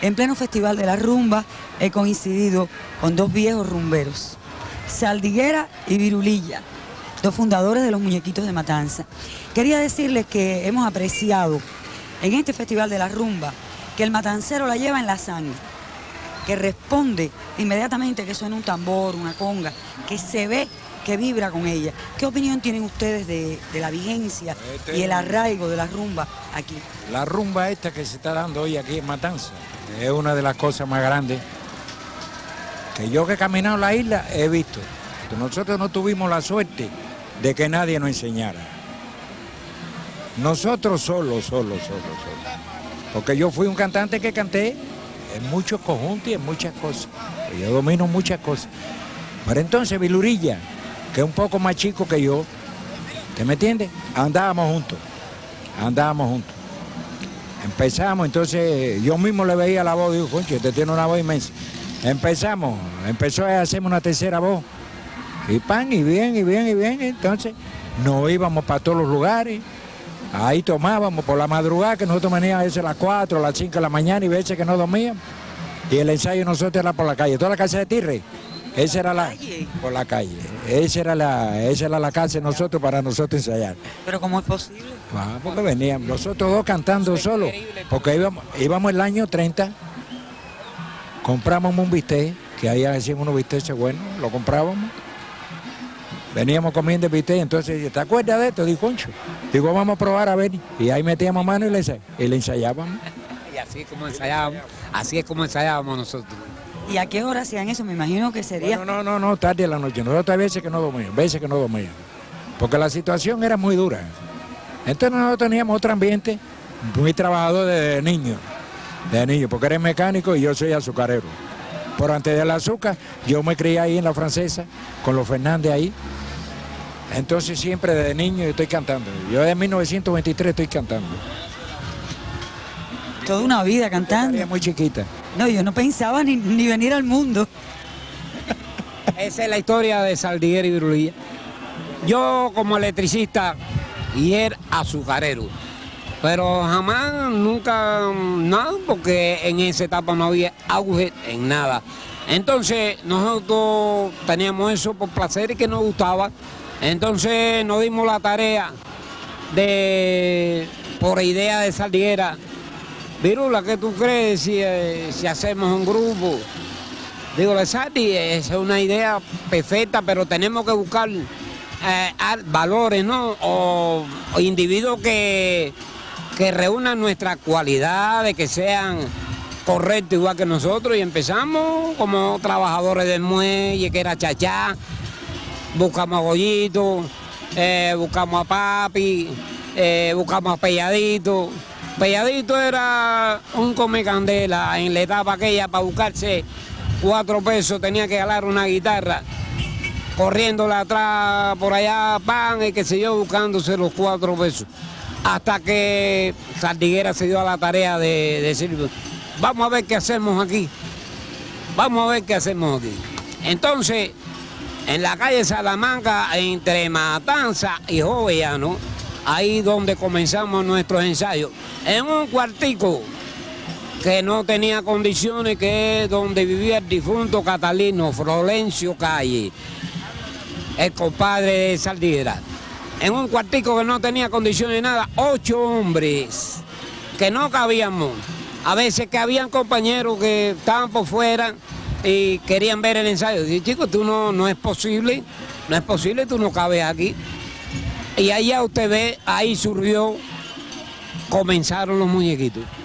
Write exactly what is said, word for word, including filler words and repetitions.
En pleno Festival de la Rumba he coincidido con dos viejos rumberos, Saldiguera y Virulilla, dos fundadores de los Muñequitos de Matanza. Quería decirles que hemos apreciado en este Festival de la Rumba que el matancero la lleva en la sangre, que responde inmediatamente que suena un tambor, una conga, que se ve que vibra con ella. ¿Qué opinión tienen ustedes de, de la vigencia este, y el arraigo de la rumba aquí? La rumba esta que se está dando hoy aquí en Matanza es una de las cosas más grandes que yo que he caminado la isla he visto. Nosotros no tuvimos la suerte de que nadie nos enseñara. Nosotros solos, solos, solos, solos. Porque yo fui un cantante que canté en muchos conjuntos y en muchas cosas. Yo domino muchas cosas. Pero entonces Virulilla, que es un poco más chico que yo, ¿te me entiendes? Andábamos juntos, andábamos juntos. Empezamos, entonces yo mismo le veía la voz y digo, concho, este tiene una voz inmensa. Empezamos, empezó a hacerme una tercera voz. Y pan, y bien, y bien, y bien. Entonces nos íbamos para todos los lugares. Ahí tomábamos por la madrugada, que nosotros veníamos a veces a las cuatro, a las cinco de la mañana y veces que no dormíamos. Y el ensayo nosotros era por la calle, toda la casa de Tirre. Esa era la, por la calle, esa era la, esa era la casa de nosotros para nosotros ensayar. ¿Pero cómo es posible? Ah, porque veníamos, nosotros dos cantando solos, porque íbamos, íbamos el año treinta, compramos un bistec, que ahí hacíamos unos bisteces buenos, lo comprábamos, veníamos comiendo bistec, entonces, ¿te acuerdas de esto? Digo, concho, digo, vamos a probar a ver, y ahí metíamos mano y le, y le ensayábamos. Y así es como ensayábamos, así es como ensayábamos nosotros. ¿Y a qué hora hacían eso? Me imagino que sería... Bueno, no, no, no, tarde en la noche. Nosotros a veces que no dormíamos, veces que no dormíamos. Porque la situación era muy dura. Entonces nosotros teníamos otro ambiente muy trabajador desde niño. Desde niño, porque eres mecánico y yo soy azucarero. Por antes del azúcar, yo me crié ahí en la Francesa, con los Fernández ahí. Entonces siempre desde niño yo estoy cantando. Yo desde mil novecientos veintitrés estoy cantando. Toda una vida cantando. Yo muy chiquita. No, yo no pensaba ni, ni venir al mundo. Esa es la historia de Saldiguera y Virulilla. Yo como electricista y él azucarero. Pero jamás, nunca, nada, porque en esa etapa no había auge en nada. Entonces nosotros teníamos eso por placer y que nos gustaba. Entonces nos dimos la tarea de, por idea de Saldiguera, Virula, ¿qué tú crees si, eh, si hacemos un grupo? Digo, Saldi, esa es una idea perfecta, pero tenemos que buscar eh, valores, ¿no? O, o individuos que, que reúnan nuestras cualidades, que sean correctos igual que nosotros. Y empezamos como trabajadores del muelle, que era Chachá, buscamos a Goyito, eh, buscamos a Papi, eh, buscamos a Pelladito. Pelladito era un come candela en la etapa aquella, para buscarse cuatro pesos tenía que jalar una guitarra, corriéndola atrás por allá, pan, y qué sé yo, buscándose los cuatro pesos. Hasta que Saldiguera se dio a la tarea de, de decir, vamos a ver qué hacemos aquí, vamos a ver qué hacemos aquí. Entonces, en la calle Salamanca, entre Matanza y Jovellanos, ahí donde comenzamos nuestros ensayos, en un cuartico que no tenía condiciones, que es donde vivía el difunto Catalino Florencio Calle, el compadre de Saldiguera. En un cuartico que no tenía condiciones de nada, ocho hombres que no cabíamos. A veces que habían compañeros que estaban por fuera y querían ver el ensayo. Dije, chicos, tú no, no es posible, no es posible, tú no cabes aquí. Y allá usted ve, ahí surgió, comenzaron los muñequitos.